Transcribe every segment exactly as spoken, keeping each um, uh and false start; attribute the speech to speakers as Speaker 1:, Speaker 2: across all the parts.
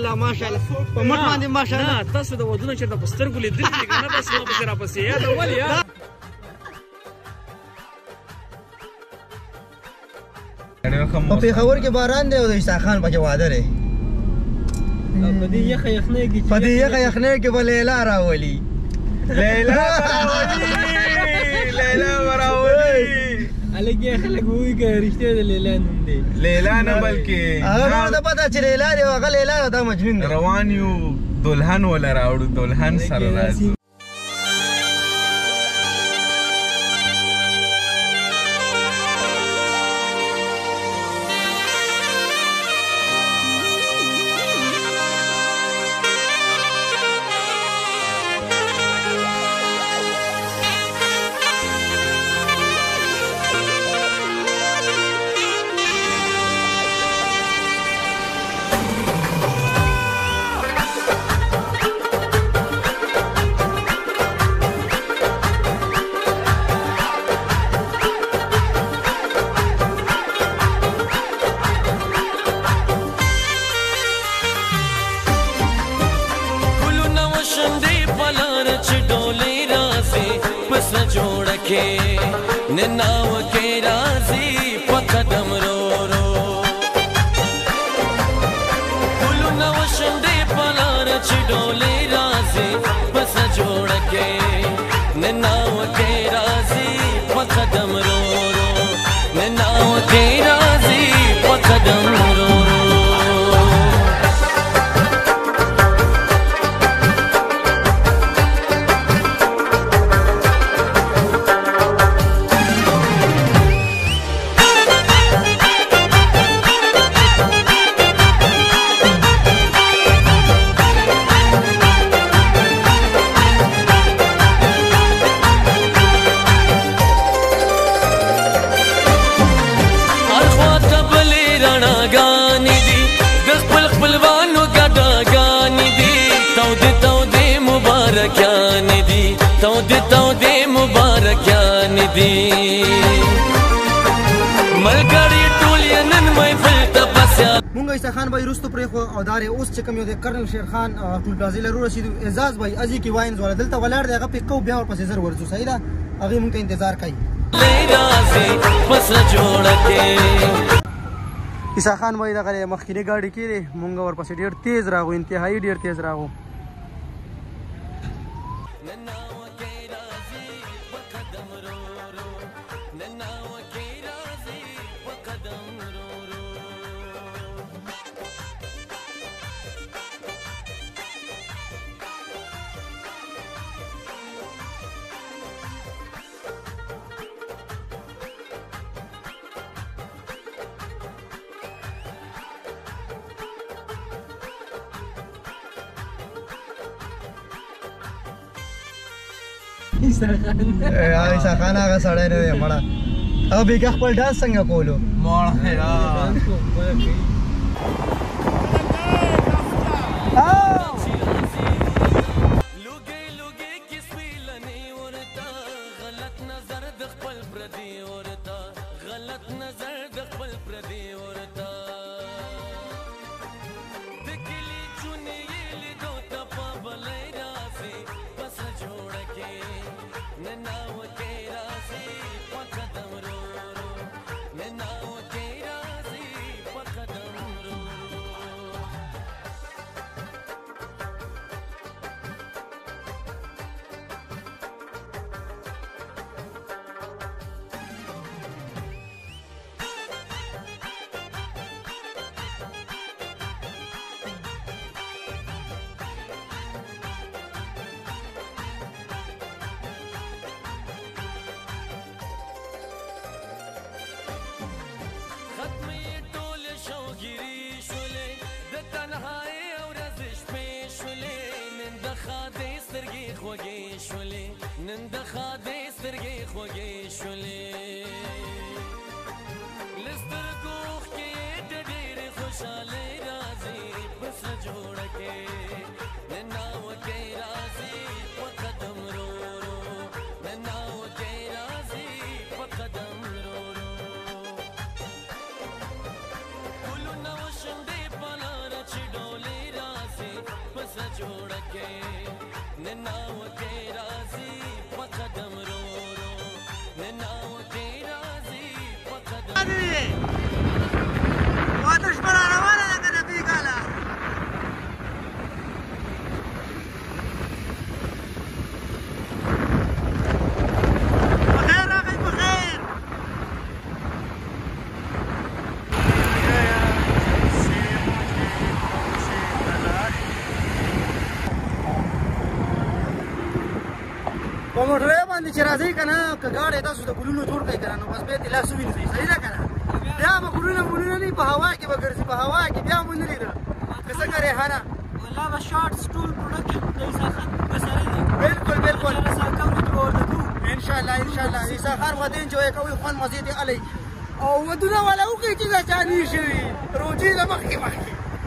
Speaker 1: ماشاءالله ماشاءالله په مټ باندې ماشاءالله.
Speaker 2: نه تاسو د ودونه چېرته په سترګو لیدلي دي که نه بس ما پسې راپسې یادول یا
Speaker 1: په پېښور کې باران دی او د عیسی خان پکې واده دی.
Speaker 2: په دې یخه یخنۍ کې
Speaker 1: په دې یخه یخنۍ کې به لیلا راولي.
Speaker 3: لیلا به راولي لیلا به راولي.
Speaker 2: هلکې خلک ووایي که رښتیا د لیلا نوم دی.
Speaker 3: لیلا نه بلکې
Speaker 1: هغه ما ته پته چې لیلا دی او هغه لیلا ده دا مجنون دی.
Speaker 3: روان یو دلهن وله راوړو دلهن سره راځي.
Speaker 4: نناو کې راځي په قدم رو رو ګلونه وشندې په لار چې ډولې راځي پس جوړ کې نناو کې راځي په قدم رو رو نناو کې راځي په قدم رو رو
Speaker 1: مونږ عیسی خان بھائی رستو پرېښو او دا اوس چې کوم یو دی کرنل شیر خان ټول پلازې لرو رسېدو. اعزاز بھائی ازي کې واینز والا دلته ولاړ دی هغه پکو بیا ورپسې زر ورځو. صحیح ده هغې مونږ ته انتظار کوي. عیسی خان بھائی دغه مخکینۍ ګاډي کې دی مونږ ورپسې ډېر تیز راغو انتهایي ډېر تیز راغو. عیسی خان هغه سړی نه دی مړه. هغه بېګا خپل ډانس څنګه کولو نن د خادې سترګې خوږې شولې لسترګو کې ډېرې خوشالۍ راځي پس جوړه کې نناو کې راځي په قدم رو رو نناو کې راځي په قدم رو رو ګلونه وشندې په لاره چې ډولې راځي
Speaker 5: په موټرې باندې چې راځئ که نه که ګاډی تاسو د ګلونو جوړ کړئ که نه نو بس بیا ترې لاس ووینځئ صحیح ده که نه بیا به ګلونه ملونه نه په هوا کې به ګرځي په هوا کې بیا مو نه لیده که څنګه ریحانه
Speaker 6: والله به شارټ سټول پروډکشن د عیسی خان په سره دی
Speaker 5: بالکل بالکل
Speaker 6: ان شاء الله
Speaker 5: ان شاء الله عیسی خان ودین چې کوي خوان مزید علی او ودونه ولا وکي چې دا چاني شي روجي د مخکې مخکې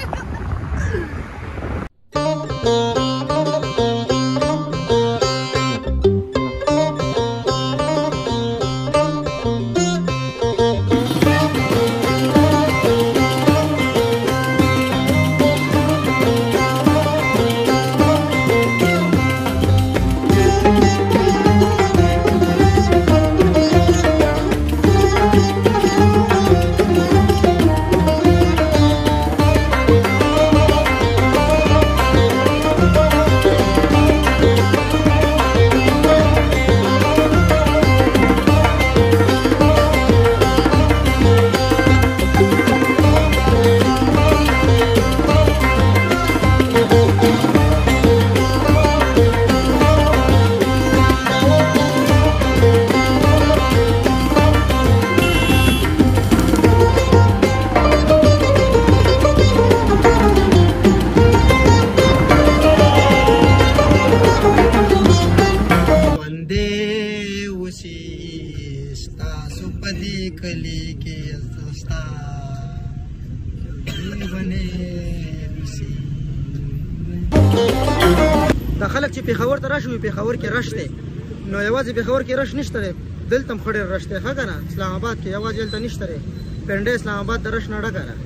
Speaker 5: دا خلک چې پېښور ته راشي پېښور کې رش دی نو یوازې پېښور کې رش نشته دی دلته هم ښه ډېر رش دی ښه که نه اسلام آباد کې یوازې هلته نشته دی پنډۍ اسلام آباد د رش نه ډکه ده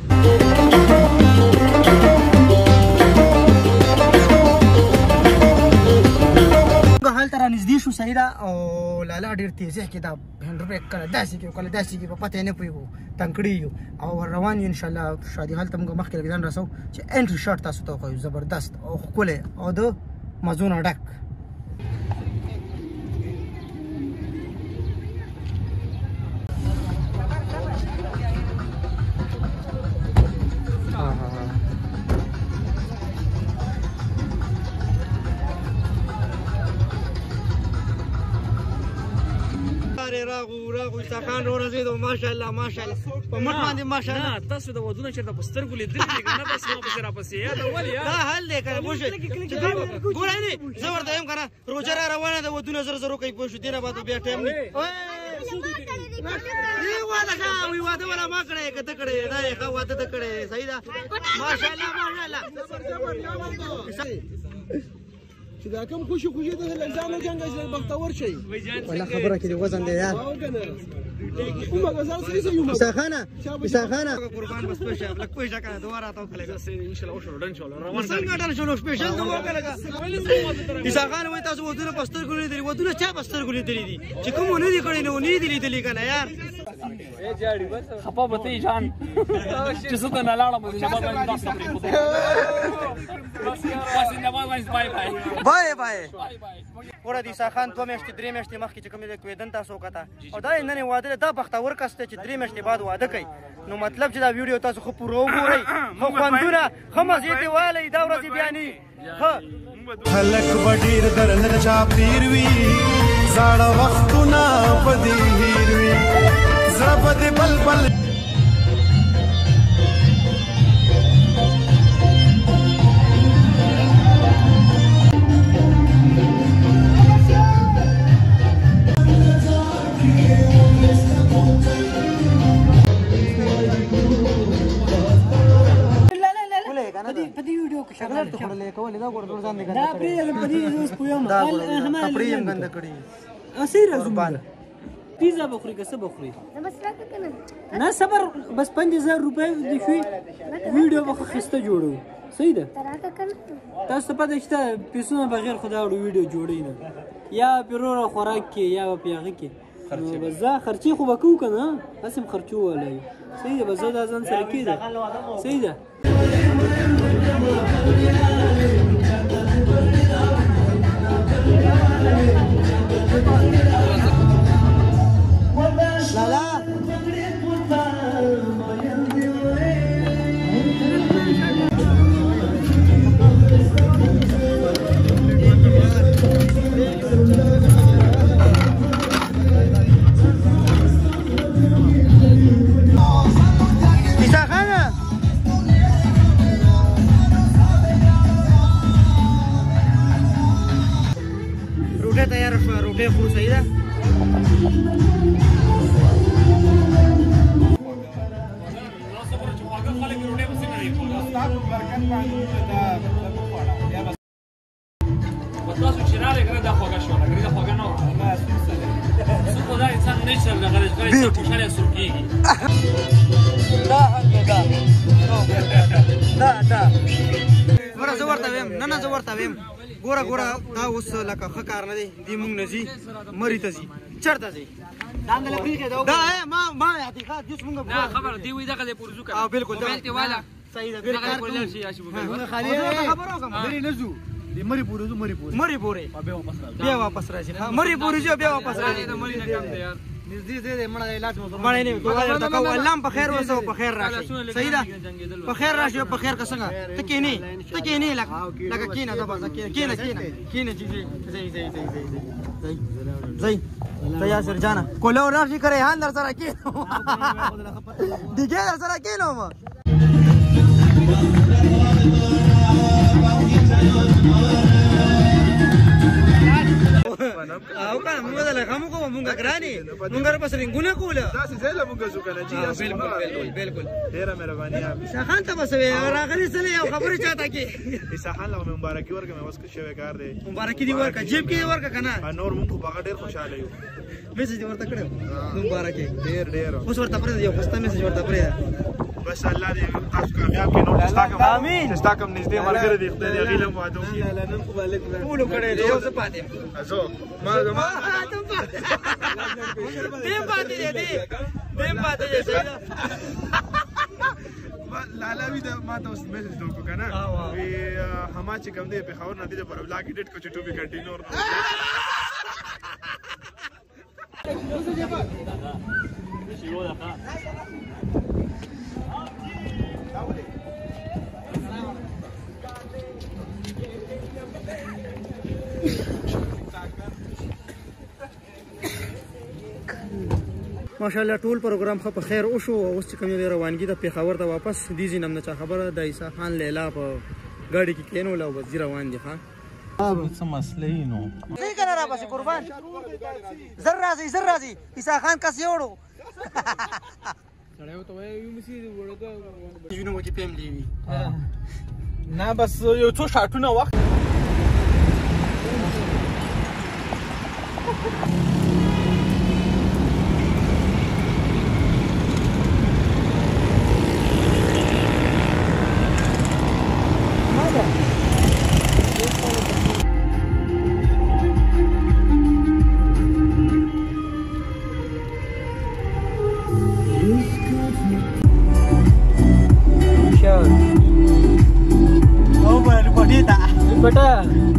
Speaker 5: هلته را نږدې شو صحیح ده او لالا ډېر تیزی کې دا هینډ کله داسې کې کله داسې کې په پته یې نه پوهېږو تنګ یو او روان یو انشاءالله شادي هلته موږ مخکې لږ ځان رسو چې انټري شاټ تاسو ته وښیو زبردست او ښکلی او د مزو نه ډک راغو راغو عیسی خان ورسېدو ماشاءالله ماشاءالله په مټ باندې ماشاءالله
Speaker 2: نه تاسو د ودونه چېرته په سترګو لیدلي دي که نه بس ما پسې راپسې یاده ولې
Speaker 5: دا حل دی که نه پوه شوې ګوره نه زه ورته وایم که نه روژه را روانه ده ودونه زر زر وکوي پوه شو دې نه بعد بیا ټایم نه واده ښه وي واده والا ما کړی که ته کړی دا یې ښه واده ته کړی صحیح ده ماشاءالله ماشاءالله چې دا کوم خوشي خوشي د لږ جنګ اجل بختور شي ولا خبره کې وزن دی یار عیسی خانه عیسی خانه قربان بس پښه لک پښه کنه دواره تاو کله
Speaker 2: ان شاء الله وشو ډن شو روان
Speaker 5: څنګه ډن شو سپیشل دوه کله عیسی خان وای تاسو ودونه پستر ګولې دي ودونه چا پستر ګولې دي چې کوم نه دي کړي نو نه دي لیدلې کنه یار
Speaker 2: اے جاړي بس خپه بته جان چې څه ته نه لاړم نو ما باندې تاسو پرې کوته بس بس نه ما باندې بای بای
Speaker 5: بای بای ورته عیسی خان دوه میاشتې درې میاشتې مخکې چې کوم دې کویدن تاسو وکړه او دا نن واده دا بختور کس ته چې درې میاشتې بعد واده کوي نو مطلب چې دا ویډیو تاسو خو پوره وګورئ خو خوندونه ښه مزې دې والی دا ورځې بیانې ښه
Speaker 7: خلک به ډېر درنه چا پیر وي زاړه وختونه په دې هیر وي زړه به دې بل بل
Speaker 6: پیزا بخوري که څه بخوري نه صبر بس پنځه زره روپۍ د شوي ویډیو به ښایسته جوړو صحیح ده تاسو ته پته شته پیسونه بغیر خو دا ویډیو جوړوي نه یا پیروره خوراک کې یا به په هغه کې نو بس زه خرچې خو به کوو که نه هسې هم خرچو والی صحیح ده بس زه دا ځان سره کېده صحیح ده لالا
Speaker 5: تیار شو روټي خورو صحیح ده
Speaker 2: تاسو چې راغلی کنه دا خوږه شوله ګرې دا خوږه نه وه څه خو دا انسان نیچر ده غلی غلی خوشحاله سور کېږي
Speaker 5: دا دا دا دا ګوره زه ورته ویم نه نه زه ورته ویم ګوره ګوره دا اوس لکه ښه کار نه دی دې مونږ نه ځي مري ته ځي چېرته ځي دا ما ما یادې ښه دېس مونږ
Speaker 2: نه خبره دی وایي دغه ځای پورې ځو
Speaker 5: او بالکل
Speaker 2: موبایل کې واله
Speaker 5: صحیح ده
Speaker 2: دغه ځای پورې لاړ شي یاشي موبایل
Speaker 5: خالي خبره وکړم لرې نه ځو
Speaker 8: مری پورې ځو مری پورې
Speaker 5: مری پورې بیا واپس راځي مری پورې ځو بیا واپس راځي
Speaker 2: مری نه کم دی یار
Speaker 5: نږدې ځای دی مړه علاج مړه نه دوه درته کوو الله په خیر وسو په خیر راشي صحیح ده په خیر راشي په خیر که څنګه ته کېنې ته کېنې لکه لکه کېنه دا بس کېنه کېنه کېنه چې ځي ځي ځي ځي ځي ځي ته یاسر جانا کوله راشي کرے هان در سره کېنو دیګه در سره کېنو ما او کنه موږ دلته کوم کوم موږ ګرانی موږ را پس رنگونه کوله
Speaker 8: تاسو زله موږ شو کنه جی
Speaker 5: بالکل بالکل بالکل
Speaker 8: ډیره مهرباني
Speaker 5: شاخان ته بس راغلی سره یو خبره چاته کی
Speaker 8: شاخان له مبارکي ورکه مې وسکه شوی کار دی
Speaker 5: مبارکي دی ورکه جیب کې ورکه کنه
Speaker 8: نور موږ په ډیر خوشاله یو
Speaker 5: میسج ورته کړو مبارکي
Speaker 8: ډیر ډیر
Speaker 5: اوس ورته پرې یو پستا میسج ورته پرې
Speaker 8: بس الله دې تاسو کامیاب کړي نو تاسو امين تاسو کوم نږدې مرګره دې خدای دې غیله مو ادو کی الله نن مبارک
Speaker 5: ټول کړي دی اوس پاتې
Speaker 8: ازو ما ما
Speaker 5: ته پاتې دې پاتې دې دې پاتې دې
Speaker 8: لالا وی دا ما ته اوس میسج دوکو کنه وی هما چې کوم دې په خبر نه دې پر بلاګ ایډیټ کو چې ټو به کنټینیو
Speaker 5: ماشاءالله ټول پروګرام خو په خیر وشو اوس چې کوم روانګي د پیښور ته واپس دي زینم نه چا خبره د عیسی خان لیلا په ګاډي کې کېنول او بس روان دي ها
Speaker 3: څه مسلې نو
Speaker 5: صحیح کنه را پسې قربان زر راځي زر راځي عیسی خان کس یوړو سړیو ته وایي یو مسی ورګه جنو کې پم دی
Speaker 3: نه بس یو څو شاټونه وخت
Speaker 5: Oh, bueno, bonita. Bonita.